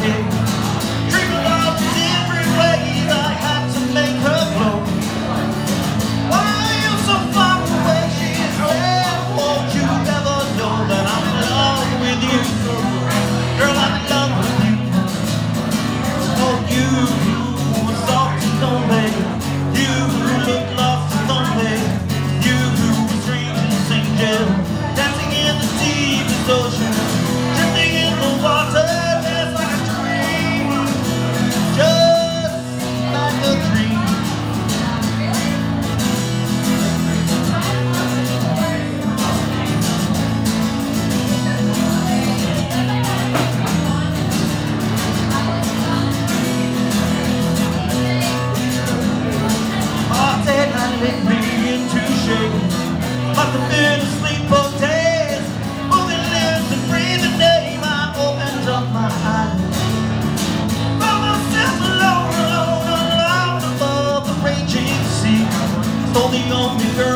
shake. Dream about the different ways I had to make her glow. Why are you so far away? She is there. Won't you ever know that I'm in love with you? Girl, I'm in love with you. Oh, you were soft and lonely. You look lost and lonely. You were strange and single, dancing in the deepest ocean, drifting in the water, just like a dream, just like a dream. Heartache had lit me into shape, like the been asleep for days, moving lips and breathing name. I opened up my eyes, found myself alone, alone, alone above the raging sea. Stole the only girl